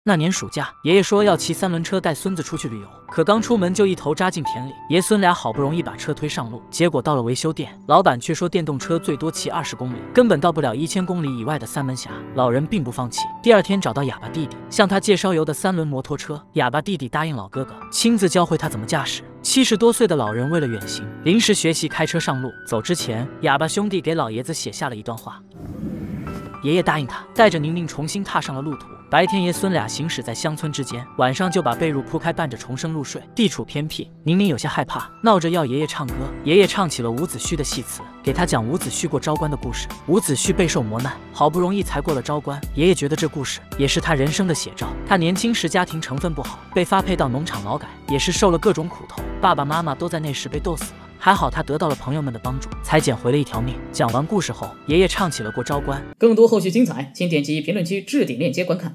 那年暑假，爷爷说要骑3轮车带孙子出去旅游，可刚出门就一头扎进田里。爷孙俩好不容易把车推上路，结果到了维修店，老板却说电动车最多骑20公里，根本到不了1000公里以外的三门峡。老人并不放弃，第2天找到哑巴弟弟，向他介绍油的3轮摩托车。哑巴弟弟答应老哥哥亲自教会他怎么驾驶。70多岁的老人为了远行，临时学习开车上路。走之前，哑巴兄弟给老爷子写下了一段话。爷爷答应他，带着宁宁重新踏上了路途。白天爷孙俩行驶在乡村之间，晚上就把被褥铺开，伴着重生入睡。地处偏僻，宁宁有些害怕，闹着要爷爷唱歌。爷爷唱起了伍子胥的戏词，给他讲伍子胥过昭关的故事。伍子胥备受磨难，好不容易才过了昭关。爷爷觉得这故事也是他人生的写照。他年轻时家庭成分不好，被发配到农场劳改，也是受了各种苦头，爸爸妈妈都在那时被斗死了。还好他得到了朋友们的帮助，才捡回了一条命。讲完故事后，爷爷唱起了过昭关。 更多后续精彩，请点击评论区置顶链接观看。